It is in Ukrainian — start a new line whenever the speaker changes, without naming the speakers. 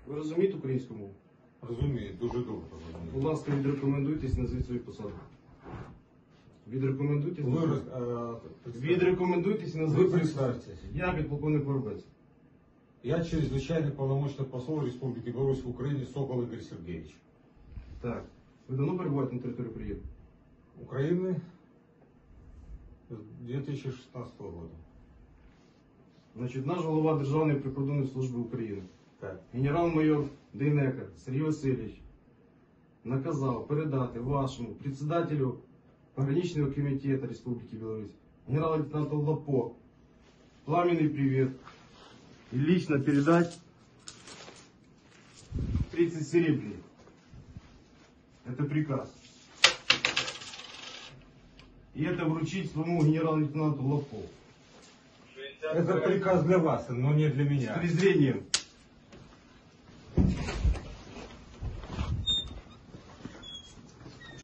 Ви розумієте українську мову?
Розумію, дуже добре
Будь
розумію.
ласка, відрекомендуйтесь, назвіть свою посаду. Відрекомендуйтесь. Відрекомендуйтесь і
Ви
назвіть свою посаду.
представтесь.
Я підполковник Воробець.
Я чрезвычайный полномочный посол Республики Беларусь в Украине Сокол Игорь Сергеевич.
Так. Ви давно перебуваєте на території України?
Украины с 2016 года.
Значить, наш голова Державної прикордонної служби України,
Так.
генерал-майор Дейнека Сергій Васильович, наказав передати вашому председателю пограничного комитета Республики Беларусь, генерал-лейтенанту Лапо, пламенный привет и лично передать 30 серебряных. Это приказ. И это вручить своему генерал-лейтенанту Лапо.
Это приказ для вас, но не для
С
меня.
презрением.